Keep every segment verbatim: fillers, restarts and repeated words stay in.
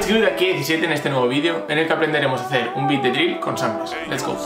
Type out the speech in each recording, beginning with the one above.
Screw de aquí diecisiete en este nuevo vídeo en el que aprenderemos a hacer un beat de drill con samples. Let's go.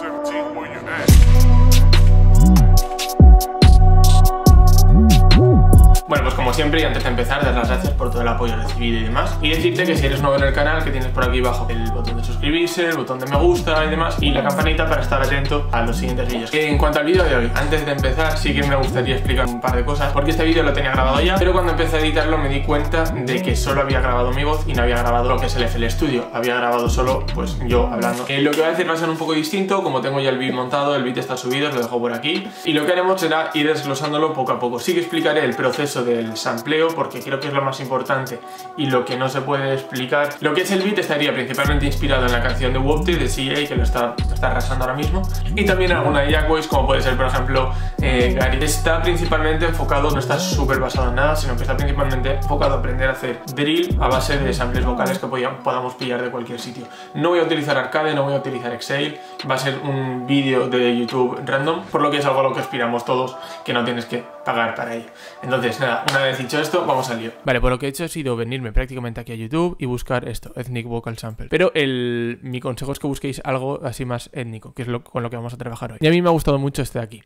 Bueno, pues como siempre y antes de empezar, dar las gracias por todo el apoyo recibido y demás. Y decirte que si eres nuevo en el canal, que tienes por aquí abajo el botón de suscribirse, el botón de me gusta y demás, y la campanita para estar atento a los siguientes vídeos. En cuanto al vídeo de hoy, antes de empezar, sí que me gustaría explicar un par de cosas, porque este vídeo lo tenía grabado ya, pero cuando empecé a editarlo me di cuenta de que solo había grabado mi voz y no había grabado lo que es el F L Studio. Había grabado solo, pues, yo hablando. Eh, lo que voy a decir va a ser un poco distinto, como tengo ya el beat montado, el beat está subido, os lo dejo por aquí. Y lo que haremos será ir desglosándolo poco a poco. Sí que explicaré el proceso del sampleo, porque creo que es lo más importante y lo que no se puede explicar. Lo que es el beat estaría principalmente inspirado en la canción de Wopti de C A, que lo está, lo está arrasando ahora mismo, y también alguna de Jackboys, como puede ser por ejemplo eh, Gary. Está principalmente enfocado, no está súper basado en nada, sino que está principalmente enfocado a aprender a hacer drill a base de samples vocales que podamos pillar de cualquier sitio. No voy a utilizar Arcade, no voy a utilizar Excel, va a ser un vídeo de YouTube random, por lo que es algo a lo que aspiramos todos, que no tienes que pagar para ello. Entonces nada, una vez dicho esto, vamos al lío. Vale, pues lo que he hecho ha sido venirme prácticamente aquí a YouTube y buscar esto, Ethnic Vocal Sample. Pero el, mi consejo es que busquéis algo así más étnico, que es lo, con lo que vamos a trabajar hoy. Y a mí me ha gustado mucho este de aquí.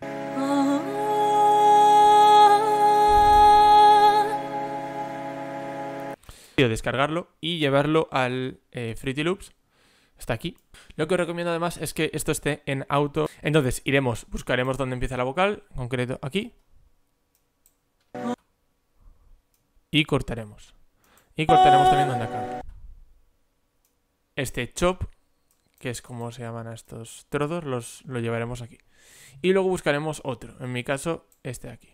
Descargarlo y llevarlo al eh, Fruity Loops. Está aquí. Lo que os recomiendo además es que esto esté en auto. Entonces iremos, buscaremos dónde empieza la vocal, en concreto aquí. Y cortaremos. Y cortaremos también donde acaba. Este chop, que es como se llaman a estos trozos, los, lo llevaremos aquí. Y luego buscaremos otro. En mi caso, este de aquí.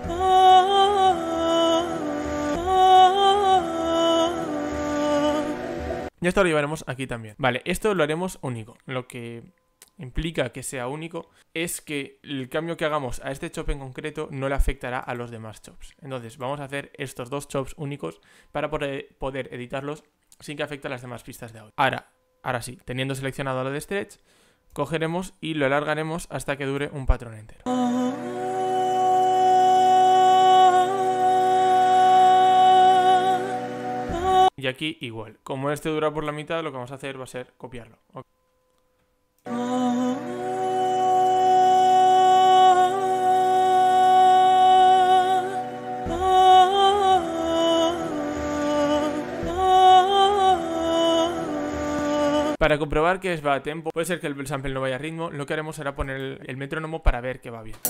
Y esto lo llevaremos aquí también. Vale, esto lo haremos único. Lo que implica que sea único es que el cambio que hagamos a este chop en concreto no le afectará a los demás chops. Entonces vamos a hacer estos dos chops únicos para poder, poder editarlos sin que afecte a las demás pistas de audio. Ahora, ahora sí, teniendo seleccionado lo de stretch, cogeremos y lo alargaremos hasta que dure un patrón entero. Y aquí igual. Como este dura por la mitad, lo que vamos a hacer va a ser copiarlo. Okay. Para comprobar que va a tempo, puede ser que el sample no vaya a ritmo, lo que haremos será poner el, el metrónomo para ver que va bien.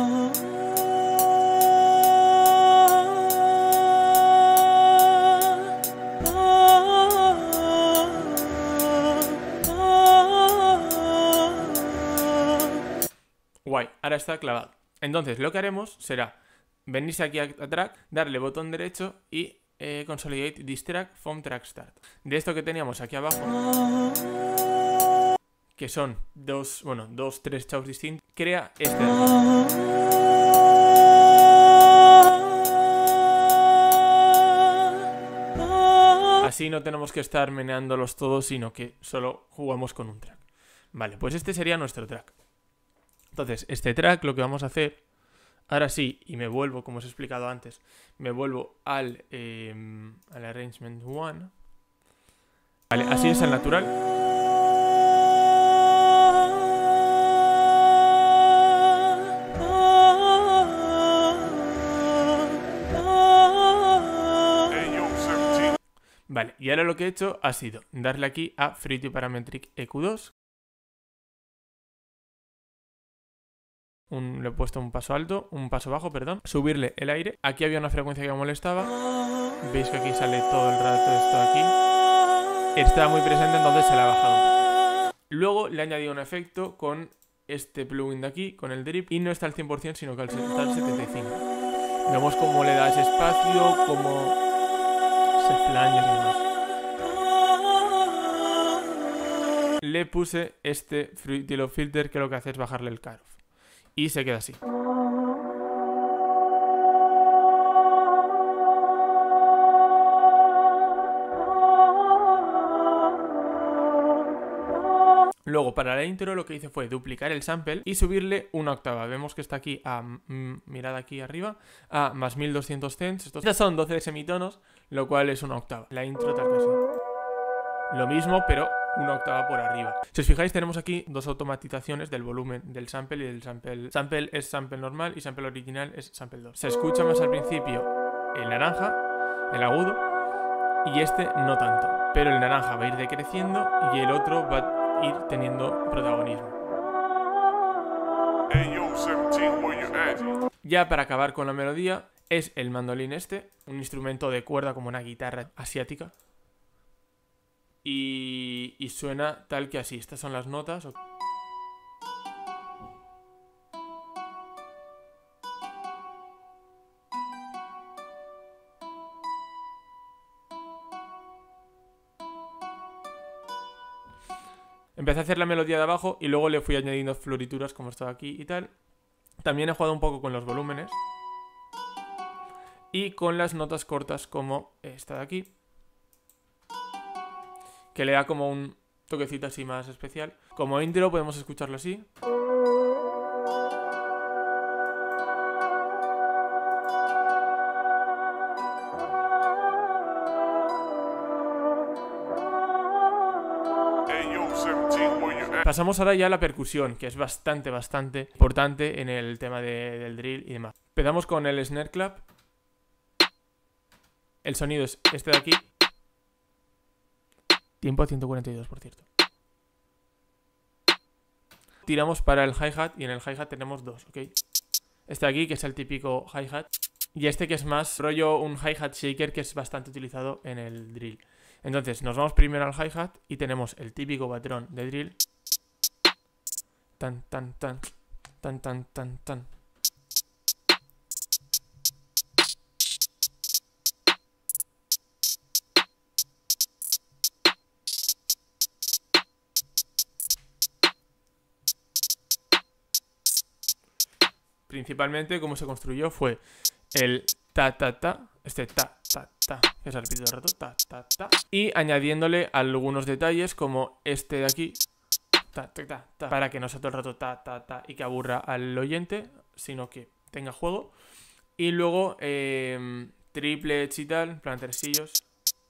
Guay, ahora está clavado. Entonces lo que haremos será venirse aquí a track, darle botón derecho y eh, consolidate this track from track start. De esto que teníamos aquí abajo, que son dos, bueno, dos, tres chops distintos, crea este. Así no tenemos que estar meneándolos todos, sino que solo jugamos con un track. Vale, pues este sería nuestro track. Entonces, este track lo que vamos a hacer, ahora sí, y me vuelvo, como os he explicado antes, me vuelvo al, eh, al Arrangement uno. Vale, así es el natural. Vale, y ahora lo que he hecho ha sido darle aquí a Fruity Parametric E Q dos. Un, le he puesto un paso alto, un paso bajo, perdón. Subirle el aire. Aquí había una frecuencia que me molestaba. Veis que aquí sale todo el rato esto aquí. Está muy presente, entonces se le ha bajado. Luego le he añadido un efecto con este plugin de aquí, con el drip. Y no está al cien por cien, sino que está al setenta y cinco por ciento. Vemos cómo le da ese espacio, cómo se flanea y demás. Le puse este Fruity Loop Filter, que lo que hace es bajarle el cutoff. Y se queda así. Luego, para la intro lo que hice fue duplicar el sample y subirle una octava. Vemos que está aquí, a, mm, mirad aquí arriba, a más mil doscientos cents. Estos son doce semitonos, lo cual es una octava. La intro tal que así. Lo mismo, pero una octava por arriba. Si os fijáis, tenemos aquí dos automatizaciones del volumen del sample y del sample. Sample es sample normal y sample original es sample dos. Se escucha más al principio el naranja, el agudo, y este no tanto. Pero el naranja va a ir decreciendo y el otro va a ir teniendo protagonismo. Ya para acabar con la melodía, es el mandolín este, un instrumento de cuerda como una guitarra asiática. Y, y suena tal que así. Estas son las notas. Empecé a hacer la melodía de abajo y luego le fui añadiendo florituras como esto de aquí y tal. También he jugado un poco con los volúmenes y con las notas cortas como esta de aquí, que le da como un toquecito así más especial. Como intro podemos escucharlo así. Pasamos ahora ya a la percusión, que es bastante, bastante importante en el tema de, del drill y demás. Empezamos con el snare clap. El sonido es este de aquí. Tiempo a ciento cuarenta y dos, por cierto. Tiramos para el hi-hat y en el hi-hat tenemos dos, ¿ok? Este de aquí, que es el típico hi-hat. Y este que es más rollo un hi-hat shaker, que es bastante utilizado en el drill. Entonces nos vamos primero al hi-hat y tenemos el típico patrón de drill. Tan, tan, tan, tan, tan, tan, tan. Principalmente como se construyó fue el ta ta ta, este ta ta ta, que se repite todo el rato, ta ta ta, y añadiéndole algunos detalles como este de aquí, ta ta ta, ta, para que no sea todo el rato ta ta ta y que aburra al oyente, sino que tenga juego. Y luego eh, triplets y tal, en plan tresillos,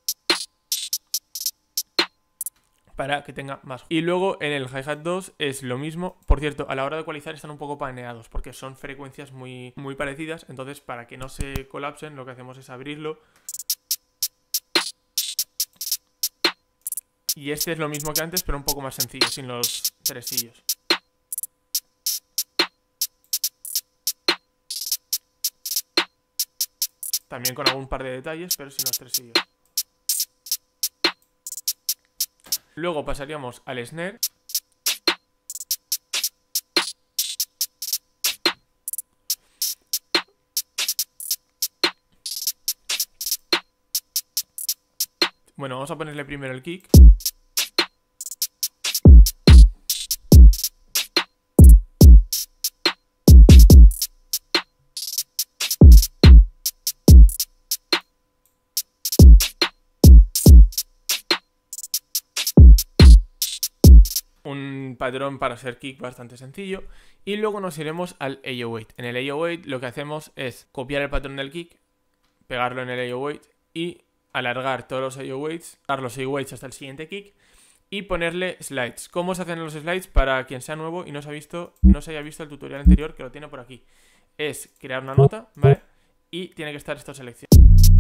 para que tenga más. Y luego en el hi-hat dos es lo mismo. Por cierto, a la hora de ecualizar están un poco paneados porque son frecuencias muy, muy parecidas. Entonces, para que no se colapsen, lo que hacemos es abrirlo. Y este es lo mismo que antes, pero un poco más sencillo, sin los tresillos. También con algún par de detalles, pero sin los tresillos. Luego pasaríamos al snare. Bueno, vamos a ponerle primero el kick. Un patrón para hacer kick bastante sencillo. Y luego nos iremos al A O ocho. En el A O ocho lo que hacemos es copiar el patrón del kick, pegarlo en el A O ocho y alargar todos los A O ocho, dar los A O ocho hasta el siguiente kick y ponerle slides. ¿Cómo se hacen los slides? Para quien sea nuevo y no se ha visto, no se haya visto el tutorial anterior, que lo tiene por aquí. Es crear una nota, ¿vale? Y tiene que estar esto seleccionado.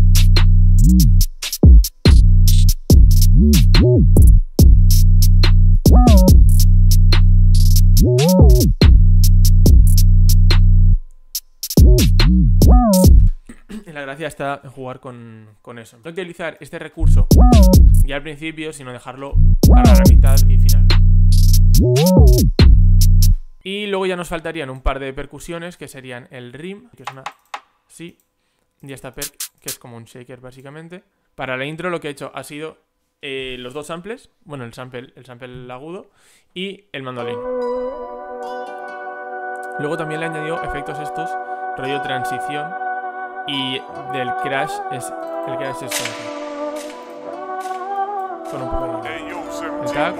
La gracia está en jugar con, con eso. No utilizar este recurso ya al principio, sino dejarlo para la mitad y final. Y luego ya nos faltarían un par de percusiones, que serían el rim, que es una así, y esta perc, que es como un shaker básicamente. Para la intro lo que he hecho ha sido eh, los dos samples, bueno, el sample, el sample agudo y el mandolín. Luego también le he añadido efectos estos, rollo transición. Y del crash es el crash es con un poco de el tag.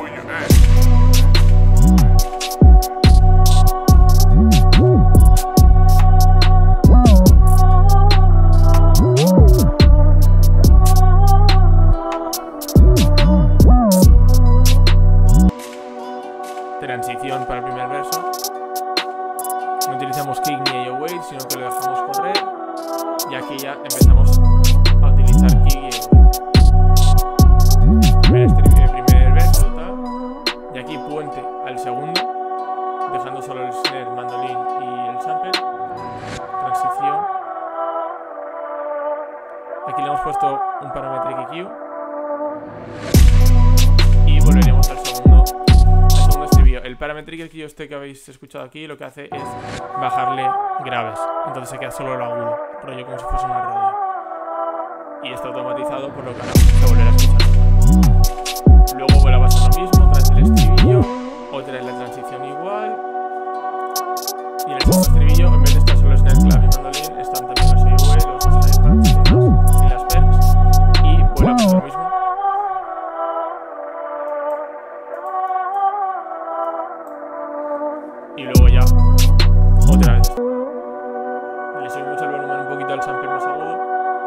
transición para el primer verso. No utilizamos kick ni A O wait, sino que lo dejamos correr. Y aquí ya empezamos a utilizar kick y A O wait. Primer, primer verso, tal. Y aquí puente al segundo, dejando solo el snare, mandolín y el sample. Transición. Aquí le hemos puesto un parametric E Q. Y volveríamos al segundo, al segundo estribillo. El parametric E Q este que habéis escuchado aquí lo que hace es bajarle graves. Entonces se queda solo el agudo, rollo como si fuese una radio. Y está automatizado, por lo que ahora se volverá a escuchar. Luego vuelve a pasar lo mismo, otra vez el estribillo, otra vez la transición igual. Y en el segundo estribillo, en vez de estar solo snare, clave y mandolín, están también los A O wait, los hi-hats y demás, y las perks. Y vuelve a pasar lo mismo. Y luego ya, otra vez. Le subimos el volumen un poquito al sample más agudo.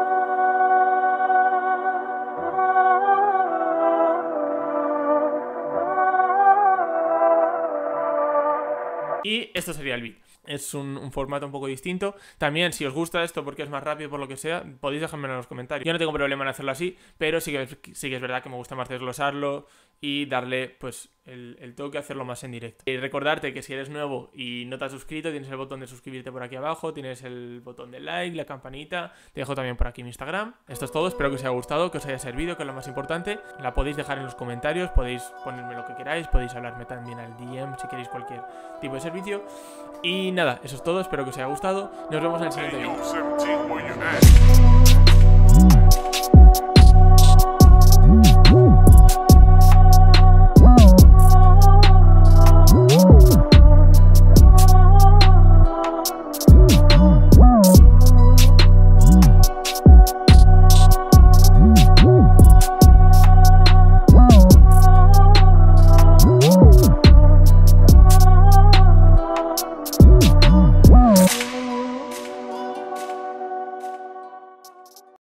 Y esto sería el beat. Es un, un formato un poco distinto. También, si os gusta esto porque es más rápido, por lo que sea, podéis dejármelo en los comentarios. Yo no tengo problema en hacerlo así, pero sí que, sí que es verdad que me gusta más desglosarlo y darle pues el, el toque, hacerlo más en directo. Y recordarte que si eres nuevo y no te has suscrito, tienes el botón de suscribirte por aquí abajo, tienes el botón de like, la campanita, te dejo también por aquí mi Instagram. Esto es todo, espero que os haya gustado, que os haya servido, que es lo más importante. La podéis dejar en los comentarios, podéis ponerme lo que queráis, podéis hablarme también al D M si queréis cualquier tipo de servicio. Y nada, eso es todo, espero que os haya gustado. Nos vemos en el siguiente vídeo.